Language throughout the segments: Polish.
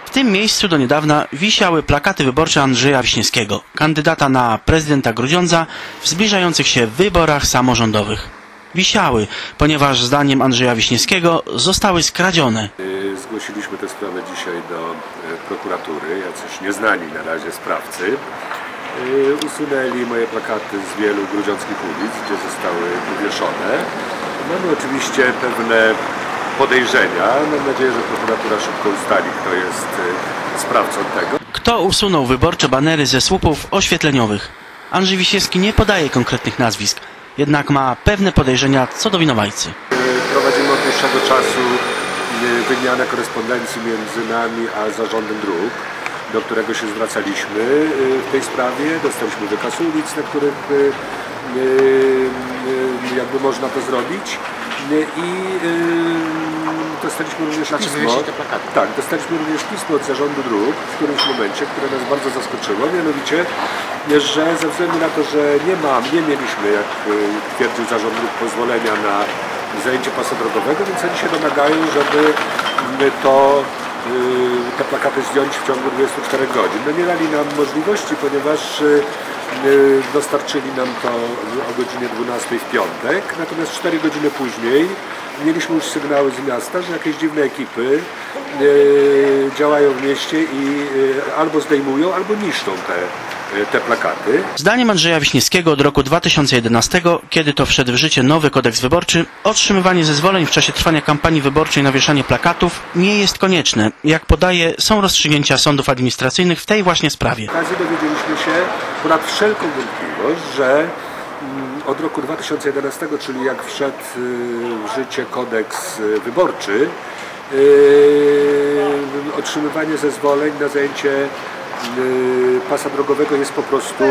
W tym miejscu do niedawna wisiały plakaty wyborcze Andrzeja Wiśniewskiego, kandydata na prezydenta Grudziądza w zbliżających się wyborach samorządowych. Wisiały, ponieważ zdaniem Andrzeja Wiśniewskiego zostały skradzione. Zgłosiliśmy tę sprawę dzisiaj do prokuratury, jacyś nieznani na razie sprawcy. Usunęli moje plakaty z wielu grudziąckich ulic, gdzie zostały wywieszone. Mamy oczywiście pewne podejrzenia. Mam nadzieję, że prokuratura szybko ustali, kto jest sprawcą tego. Kto usunął wyborcze banery ze słupów oświetleniowych? Andrzej Wiśniewski nie podaje konkretnych nazwisk, jednak ma pewne podejrzenia co do winowajcy. Prowadzimy od dłuższego czasu wymianę korespondencji między nami a zarządem dróg, do którego się zwracaliśmy w tej sprawie. Dostaliśmy wykaz ulic, na których jakby można to zrobić. I dostaliśmy również pismo. Tak, dostaliśmy również pismo od zarządu dróg w którymś momencie, które nas bardzo zaskoczyło, mianowicie, że ze względu na to, że nie mieliśmy, jak twierdził zarząd dróg, pozwolenia na zajęcie pasa drogowego, więc oni się domagają, żeby te plakaty zdjąć w ciągu 24 godzin. No nie dali nam możliwości, ponieważ dostarczyli nam to o godzinie 12 w piątek, natomiast 4 godziny później mieliśmy już sygnały z miasta, że jakieś dziwne ekipy działają w mieście i albo zdejmują, albo niszczą te plakaty. Zdaniem Andrzeja Wiśniewskiego od roku 2011, kiedy to wszedł w życie nowy kodeks wyborczy, otrzymywanie zezwoleń w czasie trwania kampanii wyborczej na wieszanie plakatów nie jest konieczne. Jak podaje, są rozstrzygnięcia sądów administracyjnych w tej właśnie sprawie. W okazji dowiedzieliśmy się ponad wszelką wątpliwość, że od roku 2011, czyli jak wszedł w życie kodeks wyborczy, otrzymywanie zezwoleń na zajęcie pasa drogowego jest po prostu,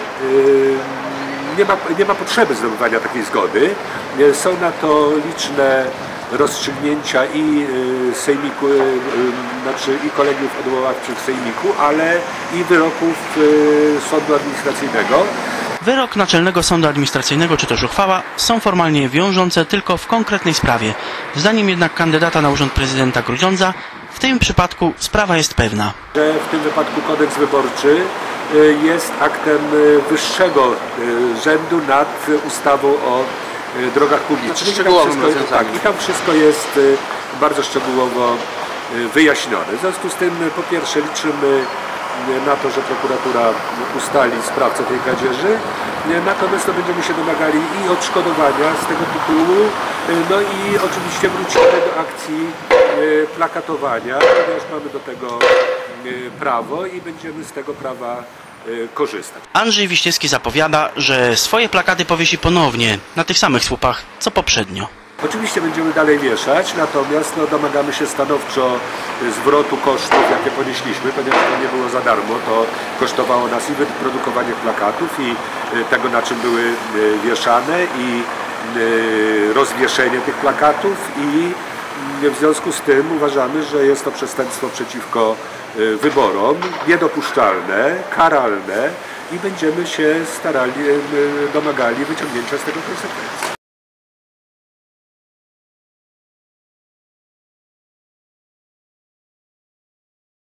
nie ma potrzeby zdobywania takiej zgody. Są na to liczne rozstrzygnięcia i sejmiku, i kolegiów odwoławczych sejmiku, ale i wyroków sądu administracyjnego. Wyrok Naczelnego Sądu Administracyjnego czy też uchwała są formalnie wiążące tylko w konkretnej sprawie. Zdaniem jednak kandydata na urząd prezydenta Grudziądza w tym przypadku sprawa jest pewna. Że w tym wypadku kodeks wyborczy jest aktem wyższego rzędu nad ustawą o drogach publicznych. I tam wszystko jest bardzo szczegółowo wyjaśnione. W związku z tym po pierwsze liczymy na to, że prokuratura ustali sprawcę tej kradzieży, natomiast będziemy się domagali i odszkodowania z tego tytułu, no i oczywiście wrócimy do akcji plakatowania, ponieważ mamy do tego prawo i będziemy z tego prawa korzystać. Andrzej Wiśniewski zapowiada, że swoje plakaty powiesi ponownie na tych samych słupach co poprzednio. Oczywiście będziemy dalej wieszać, natomiast domagamy się stanowczo zwrotu kosztów, jakie ponieśliśmy, ponieważ to nie było za darmo, to kosztowało nas i wyprodukowanie plakatów i tego, na czym były wieszane, i rozwieszenie tych plakatów, i w związku z tym uważamy, że jest to przestępstwo przeciwko wyborom, niedopuszczalne, karalne i będziemy się domagali wyciągnięcia z tego konsekwencji.